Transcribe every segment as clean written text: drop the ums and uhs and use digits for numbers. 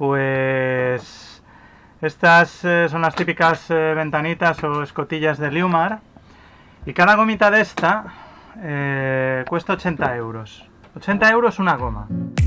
Pues estas son las típicas ventanitas o escotillas de Liumar, y cada gomita de esta cuesta 80 euros. 80 euros una goma.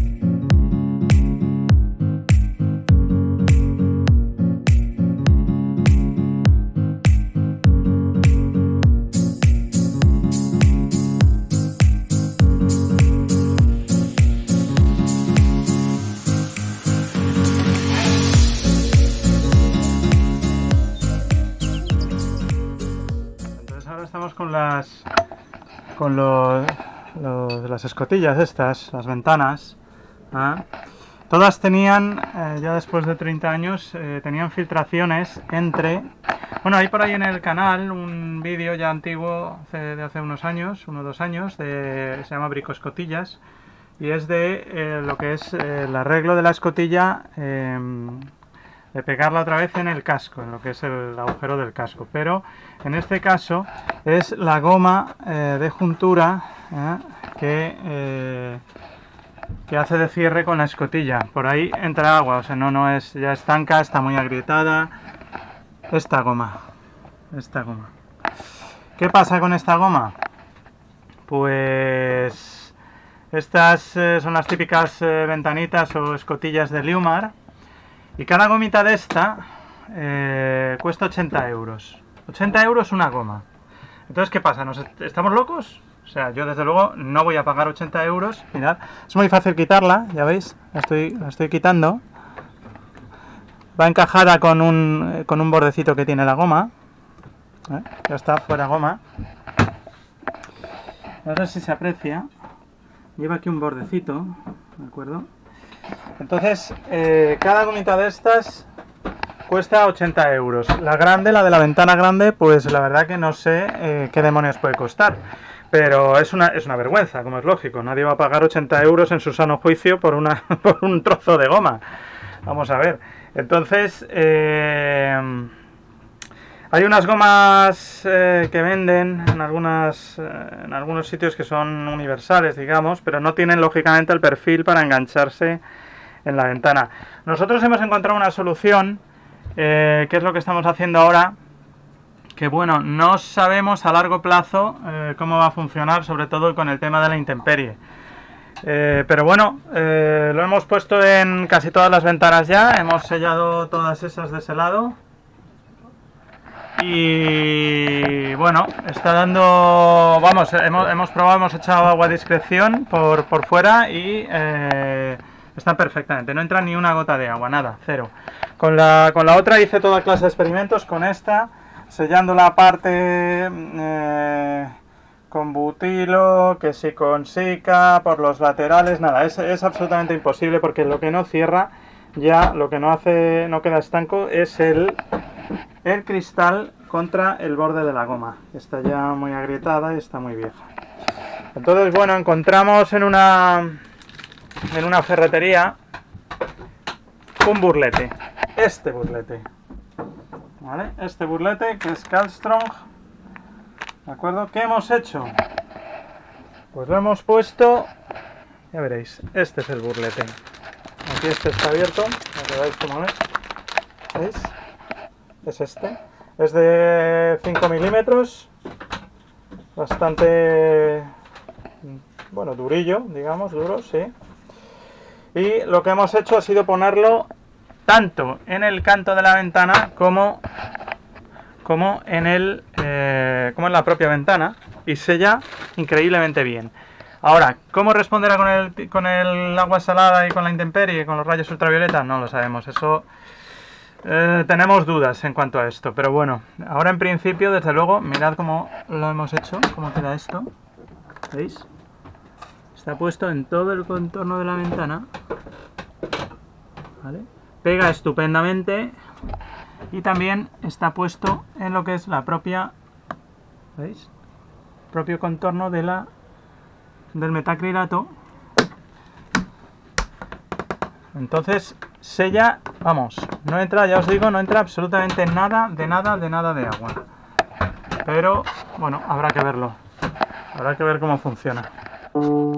Estamos con las escotillas estas, las ventanas. Todas tenían, ya después de 30 años, tenían filtraciones entre... Bueno, hay por ahí en el canal un vídeo ya antiguo, de hace unos años, 1 o 2 años, se llama Bricoescotillas, y es de lo que es el arreglo de la escotilla, de pegarla otra vez en el casco, en lo que es el agujero del casco. Pero en este caso es la goma de juntura que hace de cierre con la escotilla. Por ahí entra agua, o sea, no es ya estanca, está muy agrietada. Esta goma. ¿Qué pasa con esta goma? Pues estas son las típicas ventanitas o escotillas de Liumar. Y cada gomita de esta cuesta 80 euros. 80 euros una goma. Entonces, ¿qué pasa? ¿Estamos locos? O sea, yo desde luego no voy a pagar 80 euros. Mirad, es muy fácil quitarla, ya veis, la estoy quitando. Va encajada con un bordecito que tiene la goma. Ya está, fuera goma. No sé si se aprecia. Lleva aquí un bordecito, ¿de acuerdo? Entonces, cada gomita de estas cuesta 80 euros. La grande, la de la ventana grande, pues la verdad que no sé qué demonios puede costar. Pero es una vergüenza, como es lógico. Nadie va a pagar 80 euros en su sano juicio por un trozo de goma. Vamos a ver. Entonces, hay unas gomas que venden en algunos sitios que son universales, digamos, pero no tienen lógicamente el perfil para engancharse en la ventana. Nosotros hemos encontrado una solución, que es lo que estamos haciendo ahora, que bueno, no sabemos a largo plazo cómo va a funcionar, sobre todo con el tema de la intemperie. Pero bueno, lo hemos puesto en casi todas las ventanas ya, hemos sellado todas esas de ese lado. Y bueno, está dando, vamos, hemos probado, hemos echado agua a discreción por fuera y está perfectamente, no entra ni una gota de agua, nada, cero. Con la otra hice toda clase de experimentos, con esta, sellando la parte con butilo, que si con Sika, por los laterales, nada, es absolutamente imposible, porque lo que no cierra, ya lo que no queda estanco es el cristal contra el borde de la goma. Está ya muy agrietada y está muy vieja. Entonces, bueno, encontramos en una ferretería un burlete. Este burlete. ¿Vale? Este burlete, que es Carlstrong. ¿De acuerdo? ¿Qué hemos hecho? Pues lo hemos puesto... Ya veréis. Este es el burlete. Aquí este está abierto. Para que veáis cómo es. ¿Veis? Es este. Es de 5 milímetros. Bastante... bueno, durillo, digamos, duro, sí. Y lo que hemos hecho ha sido ponerlo tanto en el canto de la ventana como en la propia ventana, y sella increíblemente bien. Ahora, ¿cómo responderá con el agua salada y con la intemperie, con los rayos ultravioleta? No lo sabemos, eso tenemos dudas en cuanto a esto, pero bueno, ahora en principio, desde luego, mirad cómo lo hemos hecho, cómo queda esto, ¿veis? Está puesto en todo el contorno de la ventana, ¿vale? Pega estupendamente, y también está puesto en lo que es la propia, ¿veis? Propio contorno del metacrilato. Entonces sella, vamos, no entra, ya os digo, no entra absolutamente nada de agua. Pero bueno, habrá que verlo, habrá que ver cómo funciona.